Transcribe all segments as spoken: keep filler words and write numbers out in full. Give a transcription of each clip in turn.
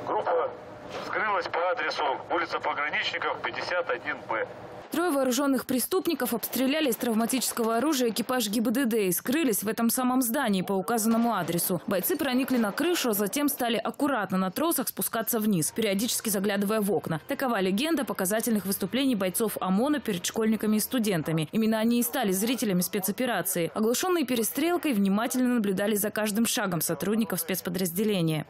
Группа скрылась по адресу улица Пограничников, пятьдесят один Б. Трое вооруженных преступников обстреляли из травматического оружия экипаж ГИБДД и скрылись в этом самом здании по указанному адресу. Бойцы проникли на крышу, а затем стали аккуратно на тросах спускаться вниз, периодически заглядывая в окна. Такова легенда показательных выступлений бойцов ОМОНа перед школьниками и студентами. Именно они и стали зрителями спецоперации. Оглушенные перестрелкой внимательно наблюдали за каждым шагом сотрудников спецподразделения.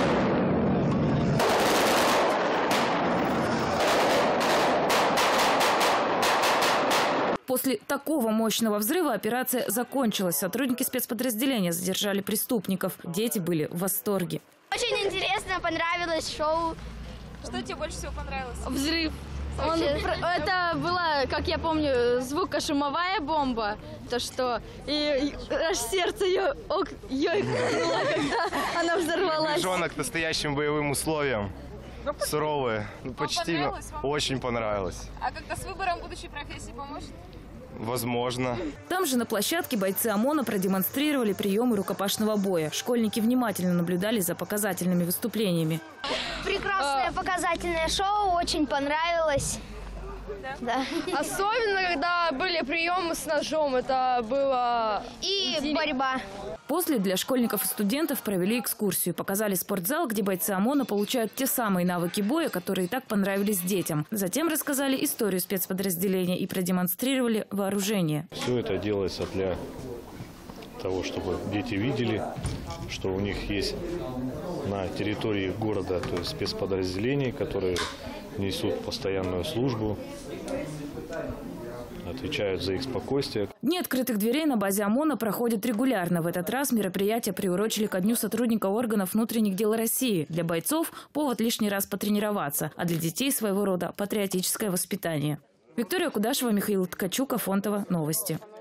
После такого мощного взрыва операция закончилась. Сотрудники спецподразделения задержали преступников. Дети были в восторге. Очень интересно, понравилось шоу. Что тебе больше всего понравилось? Взрыв. Он, это была, как я помню, звукошумовая бомба. То что и, и аж сердце ее, ок, ёйкнуло, когда она взорвалась. Приближенно к настоящим боевым условиям. Ну, суровые. Ну, почти. Понравилось вам? Очень понравилось. А как-то с выбором будущей профессии поможет? Возможно. Там же на площадке бойцы ОМОНа продемонстрировали приемы рукопашного боя. Школьники внимательно наблюдали за показательными выступлениями. Прекрасное показательное шоу, очень понравилось. Да? Да. Особенно, когда были приемы с ножом, это было... И борьба. После для школьников и студентов провели экскурсию. Показали спортзал, где бойцы ОМОНа получают те самые навыки боя, которые так понравились детям. Затем рассказали историю спецподразделения и продемонстрировали вооружение. Все это делается для того, чтобы дети видели, что у них есть на территории города, то есть спецподразделения, которые несут постоянную службу, отвечают за их спокойствие. Дни открытых дверей на базе ОМОНа проходят регулярно. В этот раз мероприятие приурочили ко Дню сотрудника органов внутренних дел России. Для бойцов повод лишний раз потренироваться, а для детей своего рода патриотическое воспитание. Виктория Кудашева, Михаил Ткачук, Афонтово. Новости.